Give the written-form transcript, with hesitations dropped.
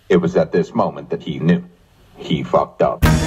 It was at this moment that he knew. He fucked up.